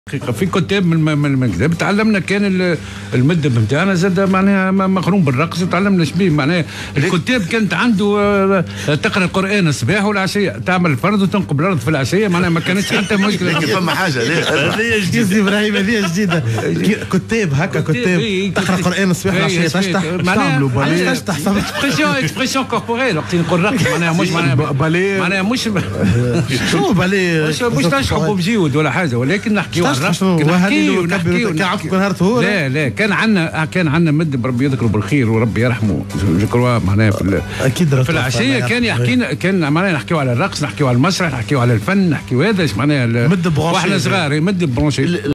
حقيقة في كتاب من الكتاب تعلمنا كان المدب نتاعنا زاد معناها مقرون بالرقص تعلمنا شبيه معناها الكتاب كانت عنده تقرا القران الصباح والعشيه تعمل الفرض وتنقب الارض في العشيه معناها ما كانتش حتى مشكله. فما حاجه هذه جديده ابراهيم هذه جديده كتاب هكا كتاب تقرا القران الصباح والعشيه تشطح تعملوا باليه تشطح اكسبريسيون كوربوريل وقت نقول رقص معناها مش معناها مش شو باليه مش تشخبوا بجيود ولا حاجه ولكن نحكيو لا كان عندنا مدب ربي يذكره بالخير وربي يرحمه ذكروه معناها اكيد في العشيه كان يحكينا كان معناها نحكيو على الرقص نحكيو على المسرح نحكيو على الفن نحكيو هذا معناها مدب برونشي واحنا صغار مدب برونشي